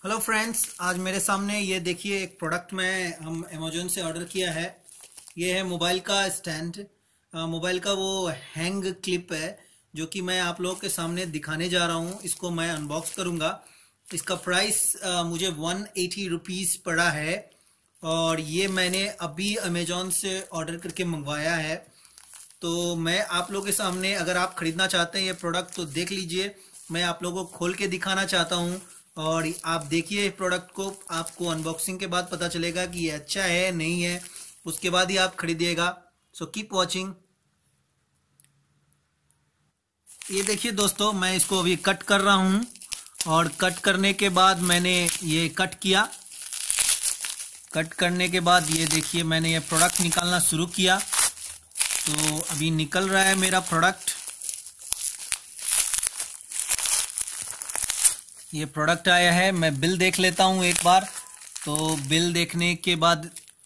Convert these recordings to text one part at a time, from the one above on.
Hello friends, आज मेरे सामने ये देखिए एक प्रोडक्ट मैं हम अमेजोन से ऑर्डर किया है। ये है मोबाइल का स्टैंड। मोबाइल का वो हैंग क्लिप है जो कि मैं आप लोगों के सामने दिखाने जा रहा हूँ। इसको मैं अनबॉक्स करूँगा। इसका प्राइस मुझे 180 रुपीज़ पड़ा है और ये मैंने अभी अमेजोन से ऑर्डर करके मंगवाया है। तो मैं आप लोगों के सामने, अगर आप खरीदना चाहते हैं ये प्रोडक्ट तो देख लीजिए। मैं आप लोगों को खोल के दिखाना चाहता हूँ और आप देखिए प्रोडक्ट को। आपको अनबॉक्सिंग के बाद पता चलेगा कि ये अच्छा है नहीं है, उसके बाद ही आप खरीदिएगा। So keep watching. ये देखिए दोस्तों, मैं इसको अभी कट कर रहा हूँ और कट करने के बाद मैंने ये कट किया। कट करने के बाद ये देखिए मैंने ये प्रोडक्ट निकालना शुरू किया। तो अभी निकल रहा है मेरा प्रोडक्ट। ये प्रोडक्ट आया है। मैं बिल देख लेता हूँ एक बार। तो बिल देखने के बाद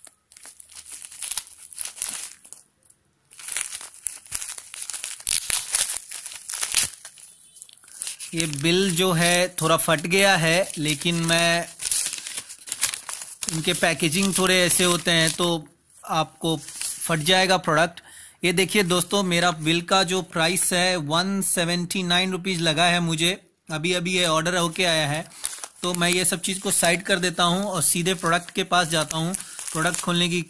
ये बिल जो है थोड़ा फट गया है, लेकिन मैं इनके पैकेजिंग थोड़े ऐसे होते हैं तो आपको फट जाएगा प्रोडक्ट। ये देखिए दोस्तों, मेरा बिल का जो प्राइस है 179 रुपीज़ लगा है मुझे। अभी अभी ये ऑर्डर होके आया है। तो मैं ये सब चीज़ को साइड कर देता हूँ और सीधे प्रोडक्ट के पास जाता हूँ। प्रोडक्ट खोलने की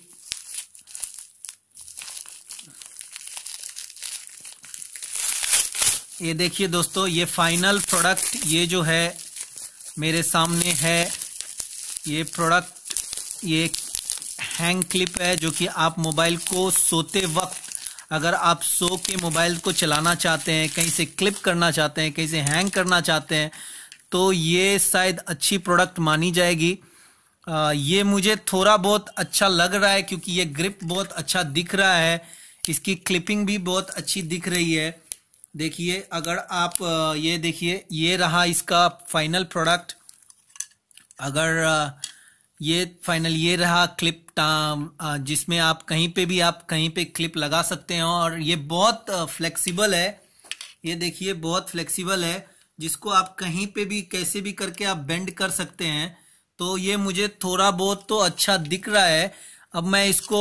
ये देखिए दोस्तों, ये फाइनल प्रोडक्ट ये जो है मेरे सामने है। ये प्रोडक्ट ये हैंग क्लिप है जो कि आप मोबाइल को सोते वक्त, अगर आप सो के मोबाइल को चलाना चाहते हैं, कहीं से क्लिप करना चाहते हैं, कहीं से हैंग करना चाहते हैं, तो ये शायद अच्छी प्रोडक्ट मानी जाएगी। ये मुझे थोड़ा बहुत अच्छा लग रहा है क्योंकि ये ग्रिप बहुत अच्छा दिख रहा है। इसकी क्लिपिंग भी बहुत अच्छी दिख रही है। देखिए, अगर आप ये देखिए, ये रहा इसका फाइनल प्रोडक्ट। अगर ये फाइनल ये रहा क्लिप, जिसमें आप कहीं पे भी आप कहीं पे क्लिप लगा सकते हैं और ये बहुत फ्लेक्सिबल है। ये देखिए बहुत फ्लेक्सिबल है, जिसको आप कहीं पे भी कैसे भी करके आप बेंड कर सकते हैं। तो ये मुझे थोड़ा बहुत तो अच्छा दिख रहा है। अब मैं इसको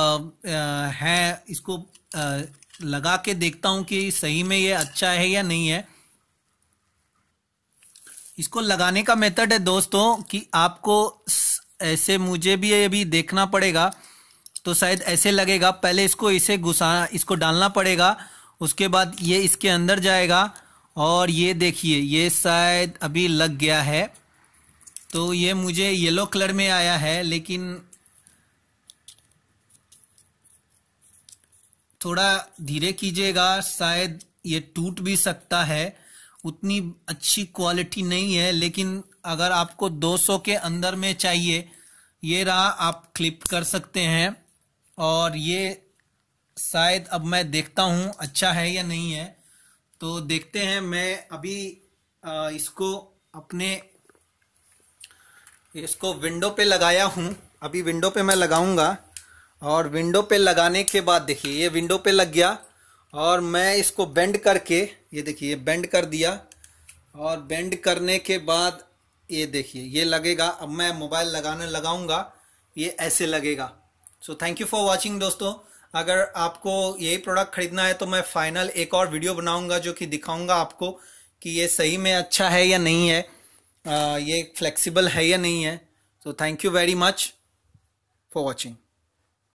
लगा के देखता हूँ कि सही में ये अच्छा है या नहीं है। इसको लगाने का मेथड है दोस्तों कि आपको ऐसे, मुझे भी अभी देखना पड़ेगा तो शायद ऐसे लगेगा। पहले इसको इसको डालना पड़ेगा, उसके बाद ये इसके अंदर जाएगा और ये देखिए ये शायद अभी लग गया है। तो ये मुझे येलो कलर में आया है, लेकिन थोड़ा धीरे कीजिएगा, शायद ये टूट भी सकता है। उतनी अच्छी क्वालिटी नहीं है, लेकिन अगर आपको 200 के अंदर में चाहिए, ये रहा, आप क्लिप कर सकते हैं। और ये शायद अब मैं देखता हूँ अच्छा है या नहीं है। तो देखते हैं। मैं अभी इसको विंडो पे लगाया हूँ। अभी विंडो पे मैं लगाऊंगा और विंडो पे लगाने के बाद देखिए ये विंडो पे लग गया और मैं इसको बेंड करके, ये देखिए बेंड कर दिया और बेंड करने के बाद ये देखिए ये लगेगा। अब मैं मोबाइल लगाऊंगा, ये ऐसे लगेगा। So thank you for watching दोस्तों। अगर आपको यही प्रोडक्ट खरीदना है तो मैं फाइनल एक और वीडियो बनाऊंगा जो कि दिखाऊंगा आपको कि ये सही में अच्छा है या नहीं है, ये फ्लेक्सिबल है या नहीं है। So thank you very much for watching.